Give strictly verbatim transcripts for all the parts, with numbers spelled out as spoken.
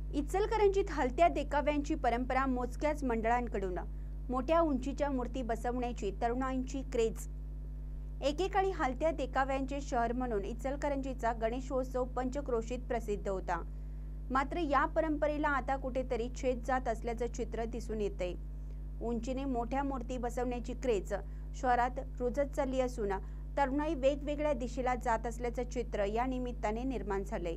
इचलकरंजीत हलत्या देखाव्यांची परंपरा मोजक्याच मंडळांकडून मोठ्या उंचीच्या मूर्ती बसवण्याची तरुणांची क्रेज। एकेकाळी हलत्या देखाव्यांचे शहर म्हणून इचलकरंजीचा गणेशोत्सव पंचक्रोशीत प्रसिद्ध होता। मात्र या परंपरेला आता कुठेतरी छेद जात असल्याचं चित्र दिसून येतंय। उंचीने मोठ्या मूर्ती बसवण्याची क्रेज शहरात रुजत चालली असून तरुणाई वेगवेगळ्या दिशेला जात असल्याचं चित्र या निमित्ताने निर्माण झालंय।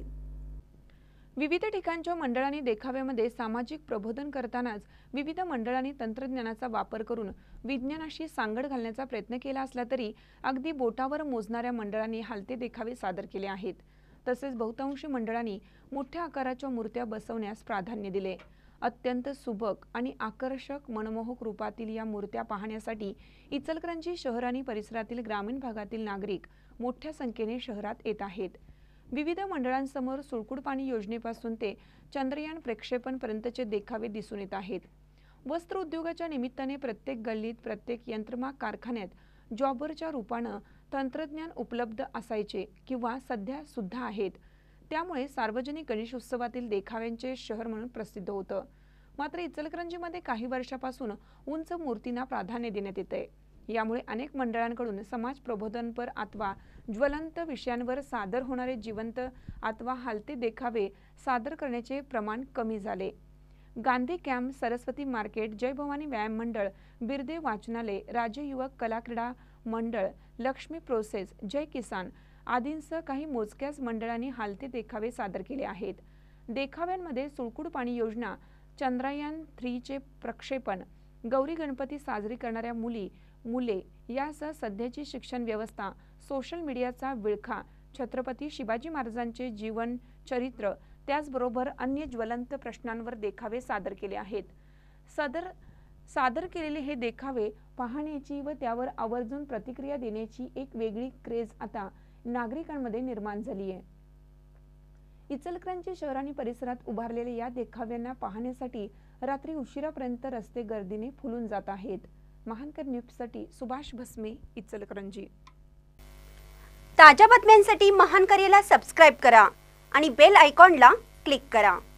विविध ठिकाणच्या मंडळांनी देखाव्यामध्ये सामाजिक प्रबोधन करतानाच विविध मंडळांनी तंत्रज्ञानाचा वापर करून विज्ञानाशी सांगड घालण्याचा प्रयत्न केला असला तरी अगदी बोटावर मोजणाऱ्या मंडळांनी हलते देखावे सादर केले आहेत। तसेच बहुतांशी मंडळांनी मोठ्या आकाराच्या मूर्त्या बसवण्यास प्राधान्य दिले। अत्यंत सुबक आणि आकर्षक मनमोहक रूपातील या मूर्त्या पाहण्यासाठी इचलकरंजी शहर आणि परिसरातील ग्रामीण भागातील नागरिक मोठ्या संख्येने शहरात येत आहेत। विविध मंडळांसमोर सुळकूड पाणी योजनेपासून ते चंद्रयान प्रक्षेपण पर्यंतचे देखावे दिसून येत आहेत। वस्त्र उद्योगाच्या निमित्ताने प्रत्येक गल्लीत प्रत्येक यंत्रमाग कारखान्यात जॉबरच्या रूपानं तंत्रज्ञान उपलब्ध असायचे किंवा सध्या सुद्धा आहेत। त्यामुळे सार्वजनिक गणेशोत्सवातील देखाव्यांचे शहर म्हणून प्रसिद्ध होतं। मात्र इचलकरंजीमध्ये काही वर्षापासून उंच मूर्तींना प्राधान्य देण्यात येते। यामुळे अनेक मंडळांकडून समाज प्रबोधनपर अथवा ज्वलंत विषयांवर सादर होणारे जिवंत अथवा हलते देखावे सादर करण्याचे प्रमाण कमी झाले। गांधी कॅम्प, सरस्वती मार्केट, जय भवानी व्यायाम मंडळ, बिरदे वाचनालय, राज्य युवक कला क्रीडा मंडळ, लक्ष्मी प्रोसेस, जय किसान आदींसह काही मोजक्याच मंडळांनी हलते देखावे सादर केले आहेत। देखाव्यांमध्ये सुळकूड पाणी योजना, चंद्रयान थ्री चे प्रक्षेपण, गौरी गणपती साजरी करणाऱ्या मुली मुले यासह सध्याची शिक्षण व्यवस्था, सोशल मीडियाचा विळखा, छत्रपती शिवाजी महाराजांचे जीवन चरित्र, त्याचबरोबर अन्य ज्वलंत प्रश्नांवर देखावे सादर केले आहेत। सदर सादर केलेले हे देखावे पाहण्याची व त्यावर आवर्जून प्रतिक्रिया देण्याची एक वेगळी क्रेज आता नागरिकांमध्ये निर्माण झाली आहे। इचलकरंजी शहर आणि परिसरात उभारलेल्या या देखाव्यांना पाहण्यासाठी रात्री उशिरापर्यंत रस्ते गर्दीने फुलून जात आहेत। महानकर न्यूजसाठी सुभाष भस्मे, इचलकरंजी। ताज्या बातम्यांसाठी महानकरेला सबस्क्राइब करा आणि बेल आयकॉनला क्लिक करा।